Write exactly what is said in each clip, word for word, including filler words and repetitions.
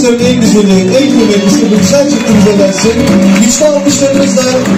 alkışların en güzeli, en kıymetlisi bu güzel çiftimize gelsin. Güçlü alkışlarınızla.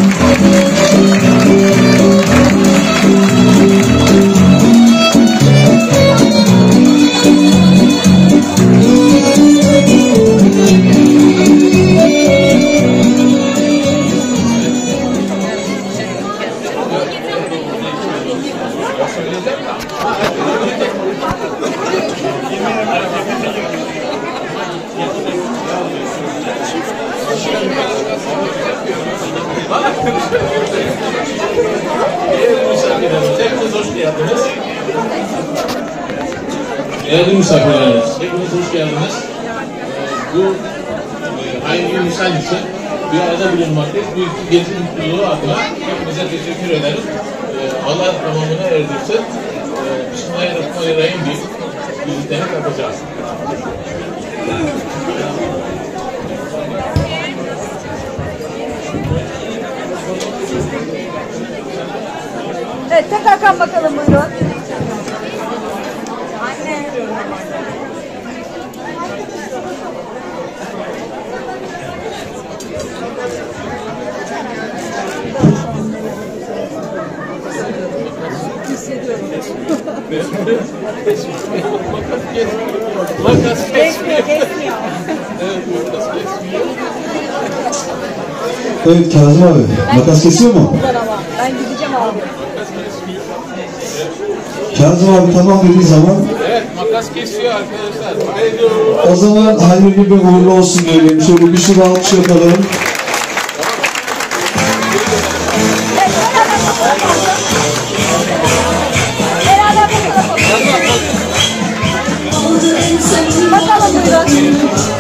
Değerli misafirlerimiz, hepiniz hoş geldiniz. Ee, bu e, hayırlı misal için bir arada bulunmaktayız. Bu iki gezi mutluluğu adına hepinize teşekkür ederim. Ee, Allah tamamını erdirsin. Ee, Bismillahirrahmanirrahim deyip vizitlerini kapacağız. Evet, tek Hakan bakalım buyurun. Makas Kesmiyor, kesmiyor. Evet Kazım abi, makas kesiyor mu? Ben gideceğim abi. Kazım abi tamam dediği zaman. Evet, makas kesiyor arkadaşlar. O zaman hayırlı bir uğurlu olsun diyelim. Şöyle bir sürü alkış yapalım. Bakalım buyurun.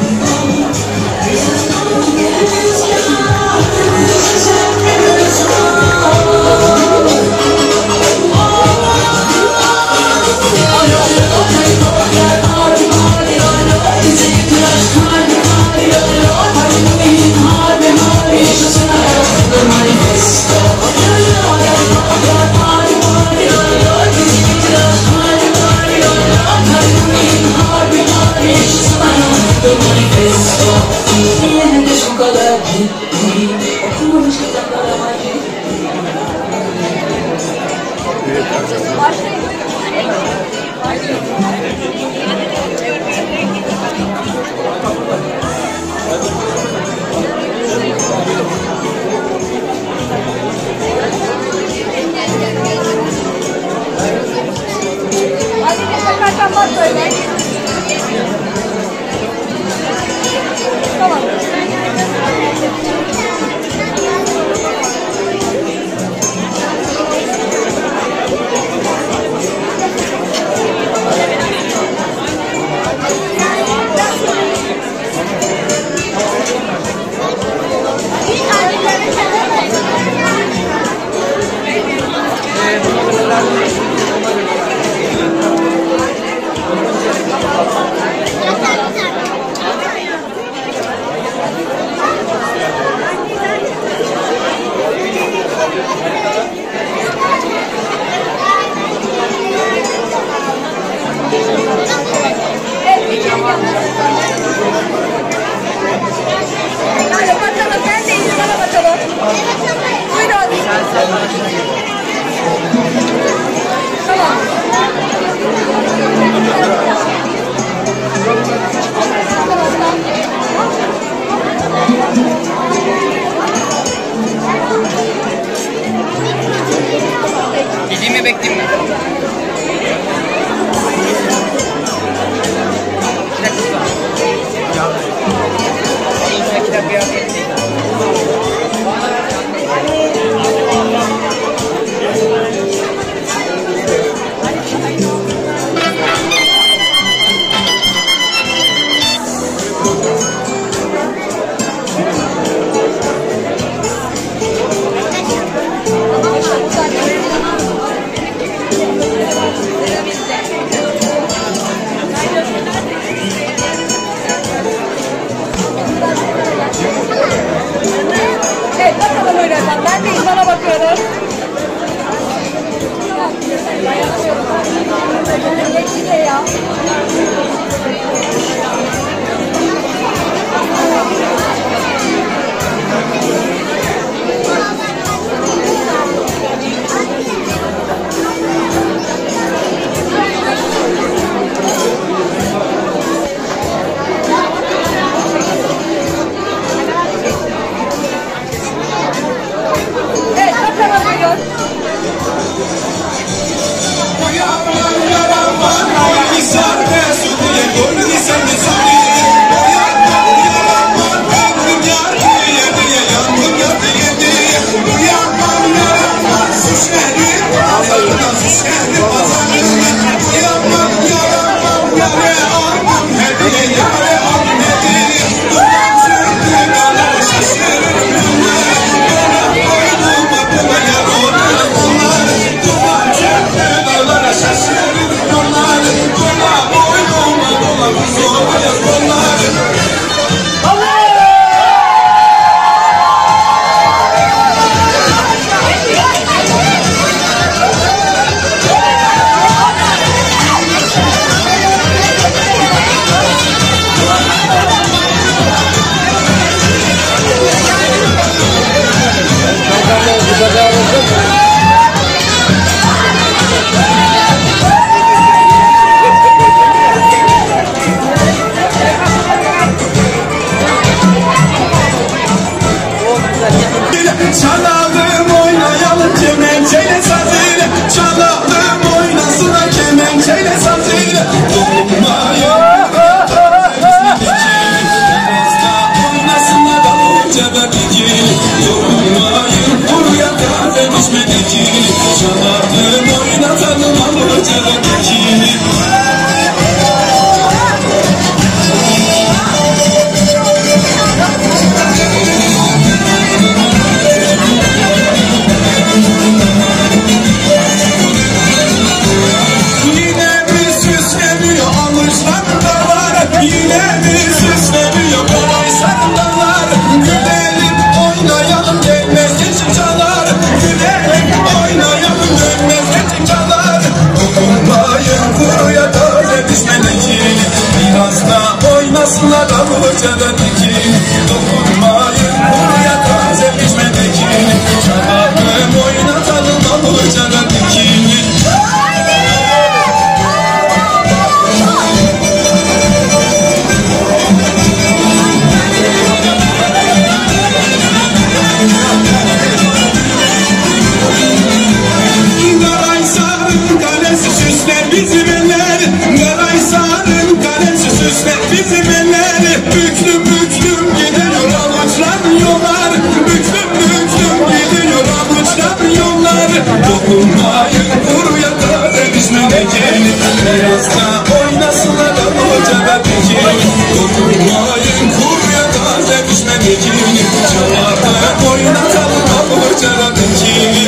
Gideyim mi bekleyeyim mi? İki dakika ya. şehri pazarı Yanmam yaramam yare almam hediye yare al hediye Duman sürdü kalan şaşırır yollar Yola koynuma bula yar olur bunlar Duman sürdü kalan şaşırır yollar Yola koynuma bula kuzuma yar bunlar Çalalım oynayalım kemençeyle sazıyla Çalalım oynasına kemençeyle sazıyla Dokunmayın oynasına da ucada dikili Dokunmayın buraya taze düşmedi kili Çalalım oynatalım ucada dikili Yine mi süsleniyor kolay sarılar Gülelim oynayalım gelmez geçim çalar Gülelim oynayalım gelmez geçim çalar Dokunmayın kuruya taze düşmedi kili Biraz da oynasınlar avucada dikili Dokunmayın kuruya taze düşmedi kili Çalalım oynatalım avucada dikili Karahisar'ın kalesi süsler bizim eller Karahisar'ın kalesi süsler bizim eller Büklüm büklüm gidiyor avuçlar yollar Büklüm büklüm gidiyor avuçlar yollar Dokunmayın kuruya taze düşmedi kili Biraz da oynasınlar avucada dikili Dokunmayın kuruya taze düşmedi kili Çalardan oynatalım avucada dikili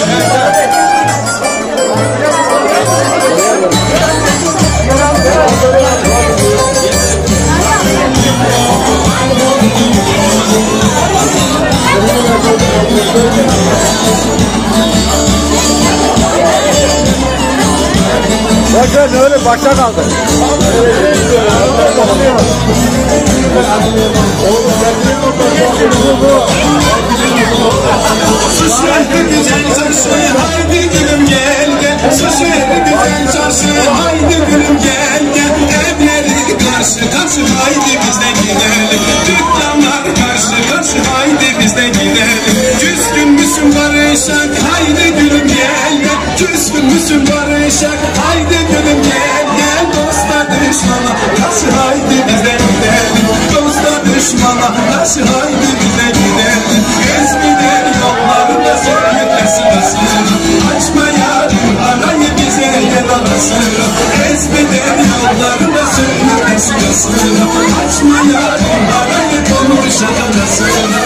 Bakın öyle başa kaldı. Şu şehri güzel çarşı haydi gülüm gel gel Şu şehri güzel çarşı haydi gülüm gel gel Evleri karşı karşı haydi biz de gidelim Dükkanlar karşı karşı haydi biz de gidelim Küskün müsün barışak haydi gülüm gel gel Küskün müsün barışak haydi gülüm gel gel Dosta düşmana karşı haydi biz de gidelim Dosta düşmana karşı haydi biz de gidelim Ezmiden yollarında söyle sırasını Açma yarım arayı bize gel arasını Ezmeden yollarında söyle sırasını Açma yarım arayı konuş arasını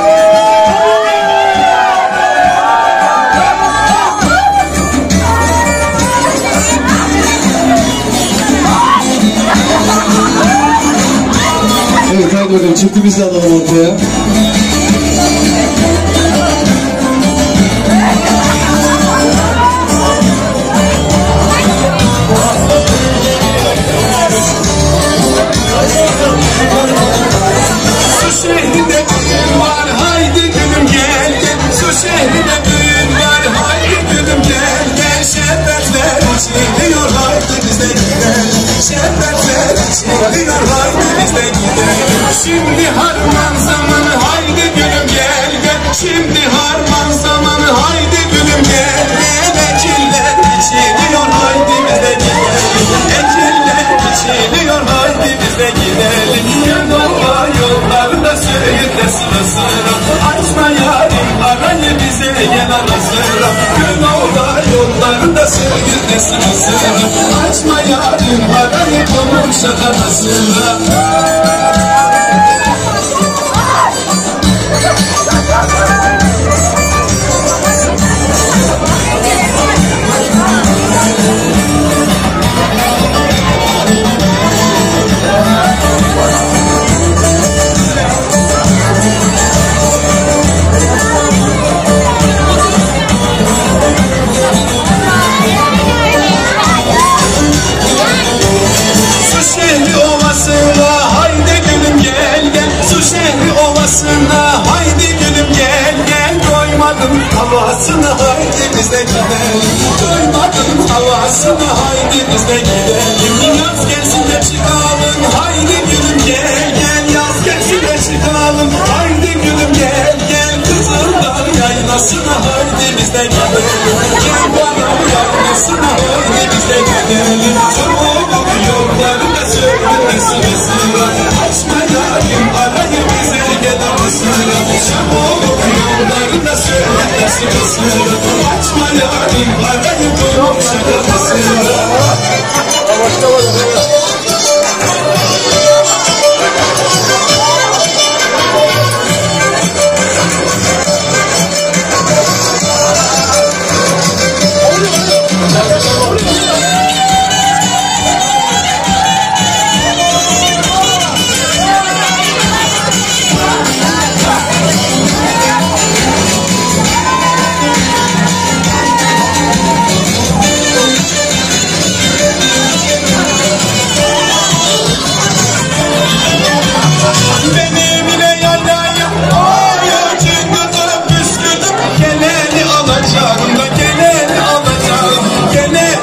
Evet hadi bakalım çiftimizi alalım ortaya. Su şehrinde düğün var haydi gülüm gel gel Su şehrinde düğün var haydi gülüm gel gel Şerbetler içiliyor haydi biz de gidelim Şerbetler içiliyor haydi biz de gidelim Şimdi harman zamanı haydi gülüm gel gel Şimdi harman zamanı haydi gülüm gel gel Ekiller içiliyor haydi biz de gidelim Ekiller içiliyor haydi biz de gidelim Yanova yollarında söğütle sıra sıra Açma yarim arayı bize gel ara sıra Yanova da yollarında sevgili sırasını açma yarim arayıp onun şakanasını. Havasına haydi biz de gidelim. Doymadım havasına haydi biz de gidelim. Yaz gelsin de çıkalım haydi gülüm gel gel. Yaz gelsin de çıkalım haydi gülüm gel gel. Kızıldar yaylasına haydi biz de gidelim. Gel bana yaylasına haydi biz de gidelim. Çabuk yollarında söyle sıra sıra. Açma yarim arayı bize gelir sıra. Çabuk yollarında söyle sıra sıra. Açma yarim arayı koymuş sıra sıra. Geleni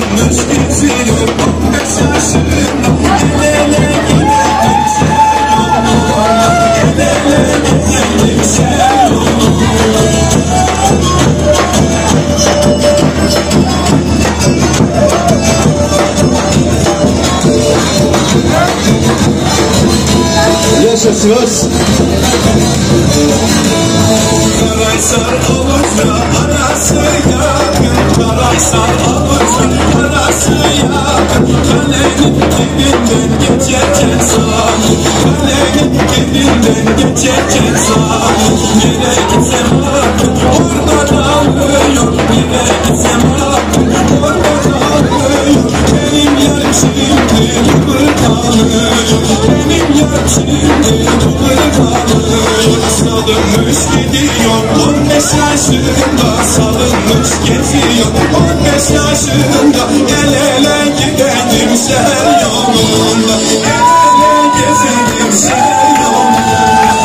salınmış geziyor on beş yaşında. El ele gidelim şer yoluna, el ele gidelim şer yoluna. Yaşa Sivas. Karaysar Avuç'la arası yakın, Karaysar Avuç'la arası yakın. Kalenin dibinden geçerken sağ, kalenin dibinden geçerken sağ. Nereye gitsem bakın orada kalıyor, nereye gitsem bakın orada kalıyor. Benim yarım şimdi kıpırdanıyor, benim yarım şimdi kıpırdanıyor. Salınmış gidiyor on beş yaşında, salınmış geziyor on beş yaşında. El ele gidelim şer yolunda, el ele gezelim şer yolunda.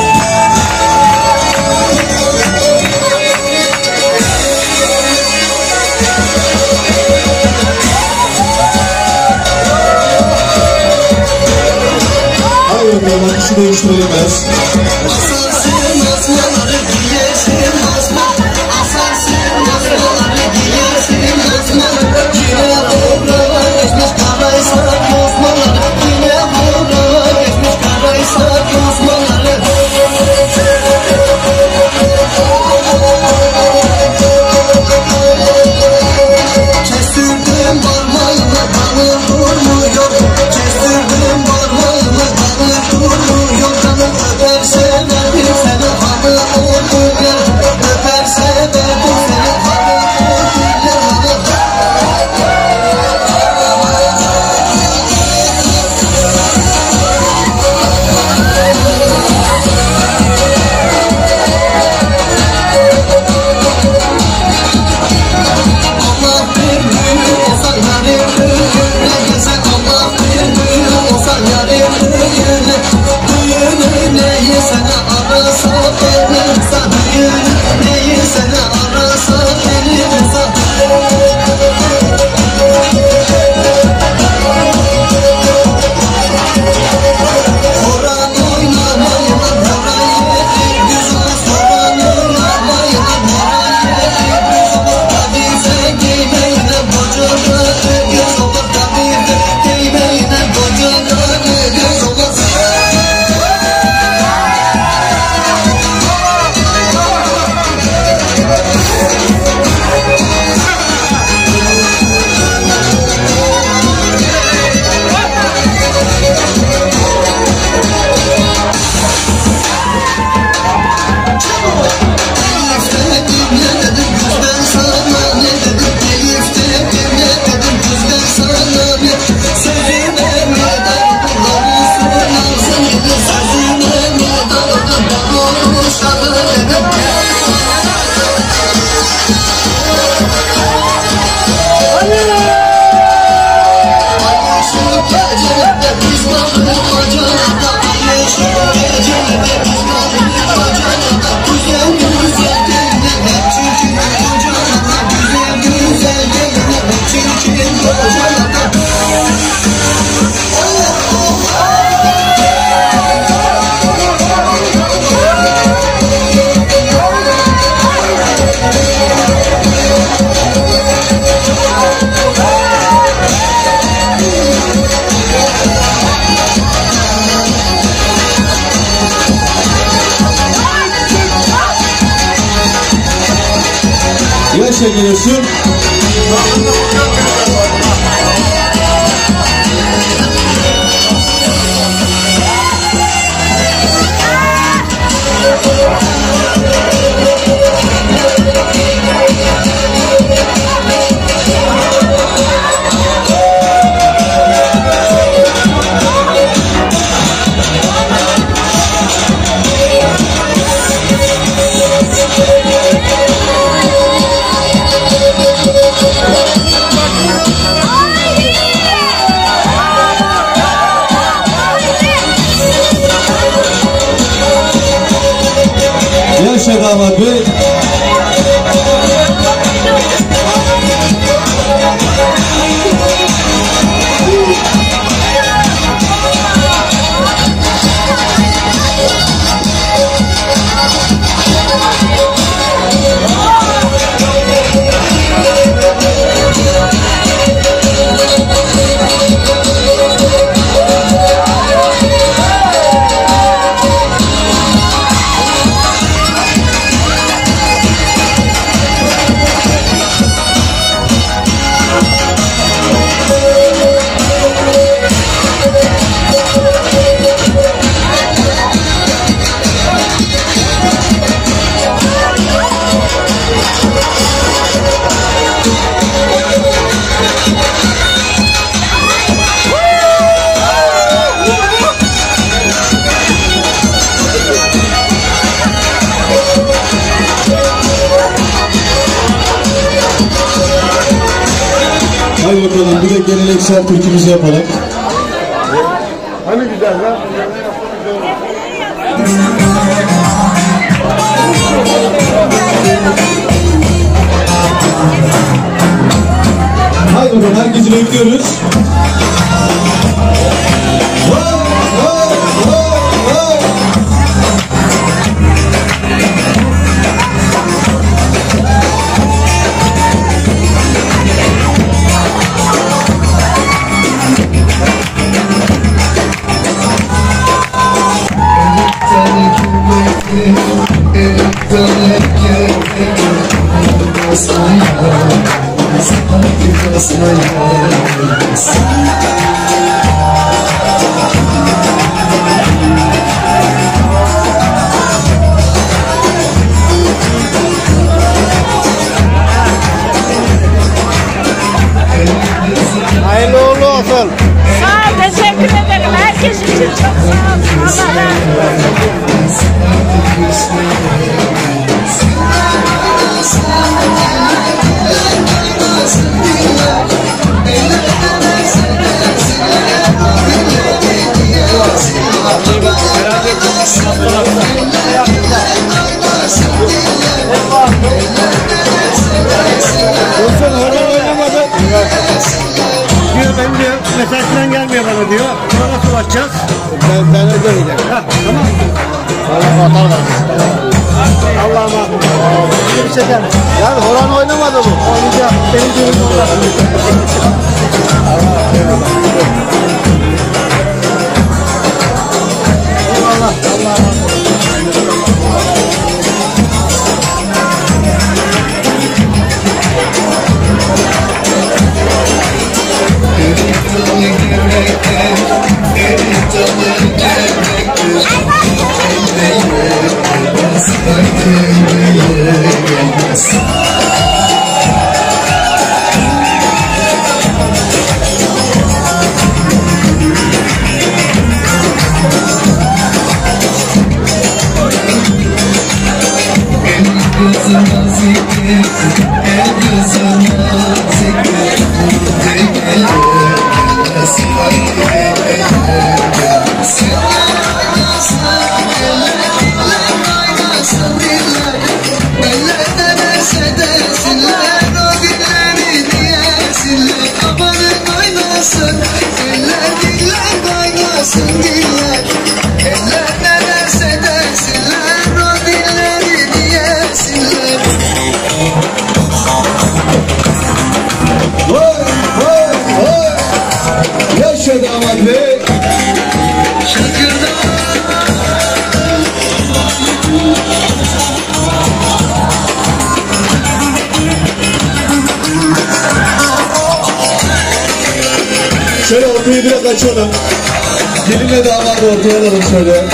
Hayır bakalım, kişi değiştirilmez. Yaşa geliyorsun. Yaşa damat bey. bir de geleneksel türkümüzü yapalım. Hani güzel lan? Haydi bakalım, herkesi bekliyoruz. Hayırlı uğurlu olsun. Sağ ol, teşekkür ederim. Herkes için çok sağ ol. Allah razı olsun. Dursun horon oynamadı. Diyor ben diyor mesaj falan gelmiyor bana diyor. Buna nasıl bakacağız? Ben, ben de göreceğim. Ha, tamam. Allah atar Allah'a emanet. Bir şey deme. Yani horon oynamadı bu. Oynayacak. Benim düğünüm olmaz. Eyvallah. Allah'a emanet. Şöyle ortayı biraz açalım. Gelinle damadı ortaya alalım şöyle.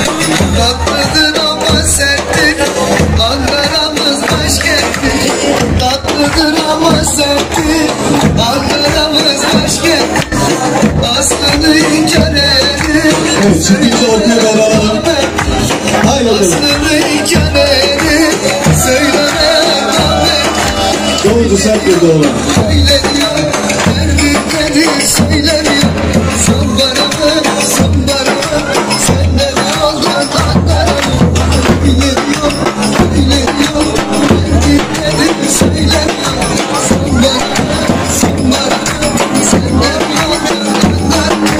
Tatlıdır ama serttir, Ankara'mız başkenttir. Tatlıdır ama serttir, Ankara'mız başkenttir. Aslını inkar edip, Evet, çiftlikçi ortaya doğru alalım. Haydi bakalım. aslını inkar edip, söylemeye kalmak. Davulcu sert bir doğru. Söyle diyor, derdinleri söyle diyor. Son bana mı, son bana mı, sende ne oldu Ankara mı? Öyle diyor, öyle diyor, derdinleri söyle diyor. Son bana mı, son bana mı, sende ne oldu Ankara mı?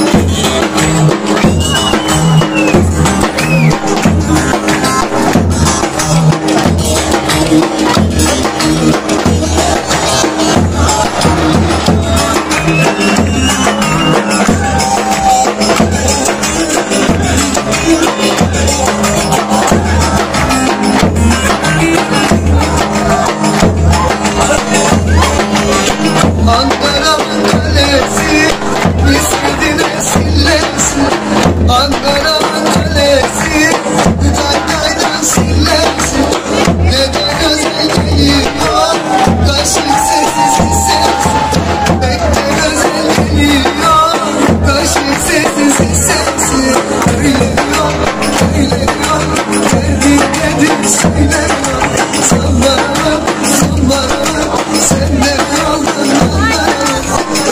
Ankara'nın kalesi, İzmir'in sillesi. Ankara'nın kalesi, Kütahya'nın sillesi. Neden özel geliyor, kaşık sessiz sessiz. Bekle özel geliyor, kaşık sessiz sessiz. Öyle diyor, öyle diyor, derdin nedir söylemiyor. Son bana bak, son bana bak, sen de mi aldın onları?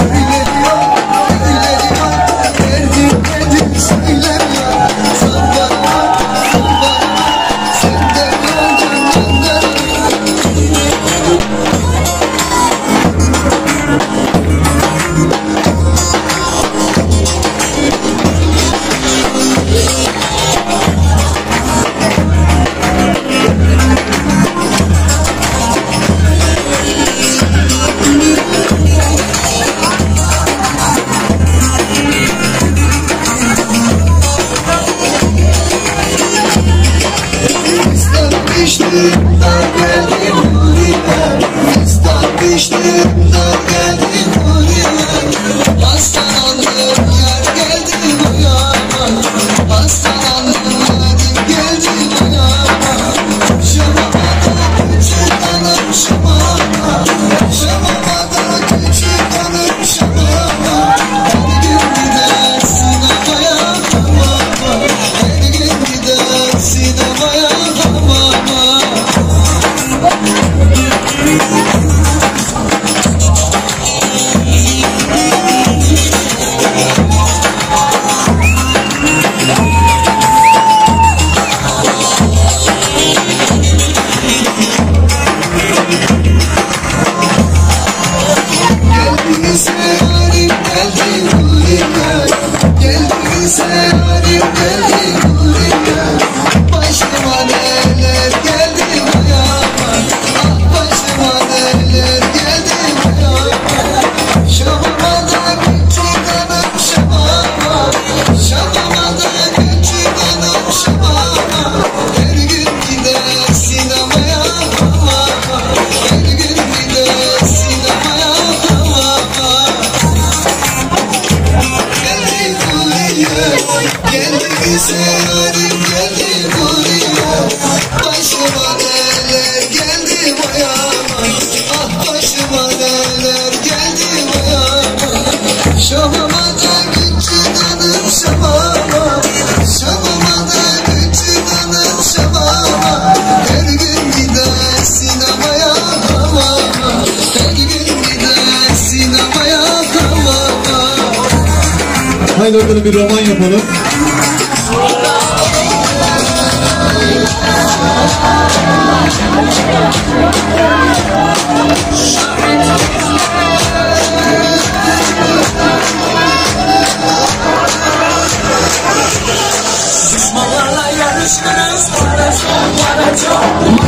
geldi buraya. Geldiyse yarim geldi buraya. Başıma neler geldi ayağıma. Ah başıma neler geldi ayağıma. Şamama da küçük hanım şamama. Şamama da küçük hanım şamama. Her gün gider sinemaya mama. Her gün gider sinemaya mama. Geldi buraya. Geldiyse yarim geldi buraya. Başıma neler geldi ayağıma. Ah başıma neler geldi ayağıma. Şamama da küçük hanım şamama. Şamama da küçük hanım şamama. Her gün gider sinemaya hamama. Her gün gider sinemaya hamama. Haydi orada bir roman yapalım. Düşmanlarla yarışırız. Para çok, para çok.